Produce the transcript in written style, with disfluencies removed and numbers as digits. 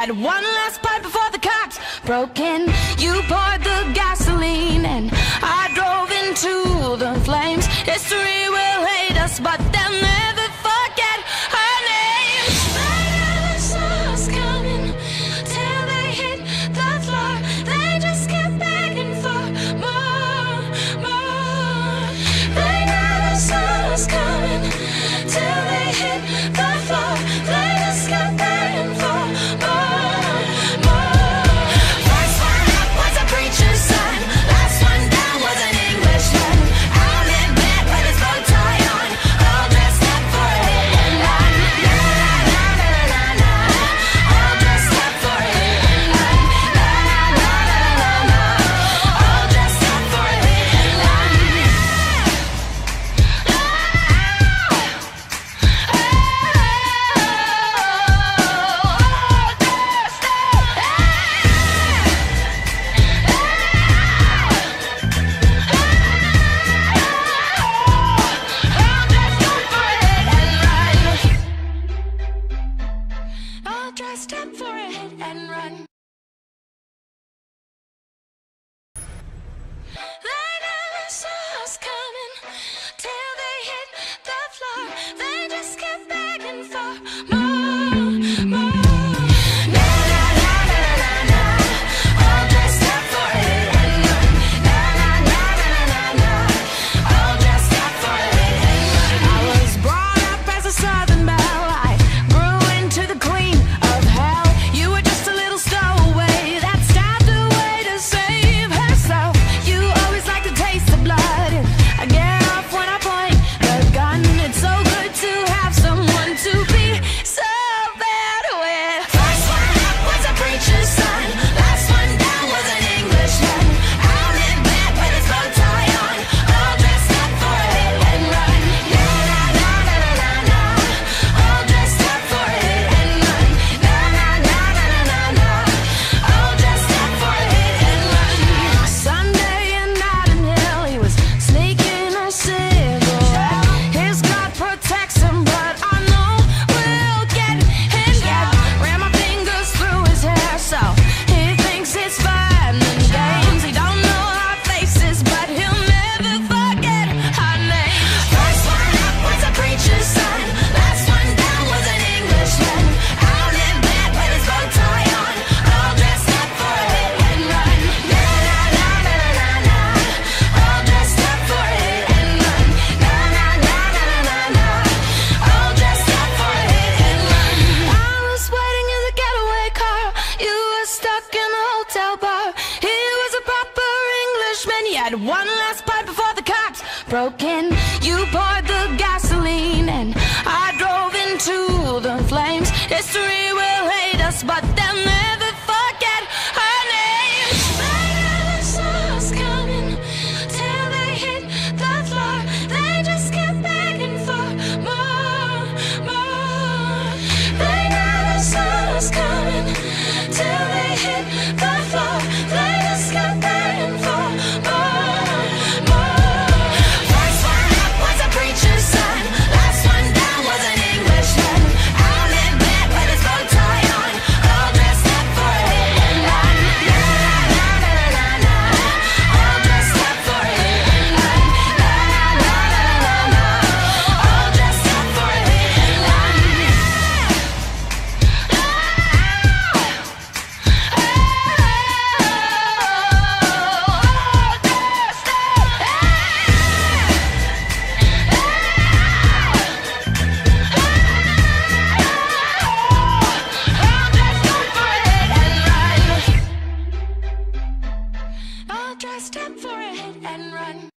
had one last bite before the cops broke in. You poured the gasoline and I drove into the flames. History will hate us, but they'll never forget our names. They never saw us coming till they hit the floor. They just kept begging for more, more. They never saw us coming till they hit the floor. They just kept begging for more, more. First one up was a preacher's son. Last one down was an Englishman. Out in bed with his bow tie on, all dressed up for a hit and run. Na na na na na, all dressed up for a hit and run. Na na na na na, all dressed up for a hit and run. All dressed up for a hit and run. They never saw us coming till they hit the floor. They just kept begging for more, more. Na na na na na na, all dressed up for a hit and run. Na na na na na na, all dressed up for a hit and run. I was brought up as a Southern belle. I grew into the queen of hell. You were just a little stowaway that stabbed away to save herself. You always like to taste the blood, and I get off when I point the gun. It's so good to have someone to be so bad with. First one up was a preacher's son. Last one down was an Englishman. Out in bed with his bow tie on, all dressed up for a hit and run. Na na na na na na, all dressed up for a hit and run. Na na na na na na, all dressed up for a hit and run. Sunday in Notting Hill, he was sneaking a cigarette. His God protects him, but I know we'll get him. Yeah, ran my fingers through his hair, so he thinks it's fun and games. He don't know our faces, but he'll never forget our names. First one up was a preacher's son. Last one down was an Englishman. Out in bed with his bow tie on, all dressed up for a hit and run. Na na na na na na, all dressed up for a hit and run. Na na na na na na, all dressed up for a hit and run. I was waiting in the getaway car. You were stuck in the hotel bar. He was a proper Englishman. He had one last bite before the cops broke in. You poured the gasoline and I drove into the flames. History will hate us, but they'll never forget our names. They never saw us coming till they hit the floor. They just kept begging for more, more. They never saw us coming till they hit the floor. They just kept begging for more, more. First one up was a preacher's son. Last one down was an Englishman. Out in bed with his bow tie on, all dressed up for a hit and run. Na na na na na, all dressed up for a hit and run. Na na na na na, all dressed up for a hit and run. All dressed up for a hit and run.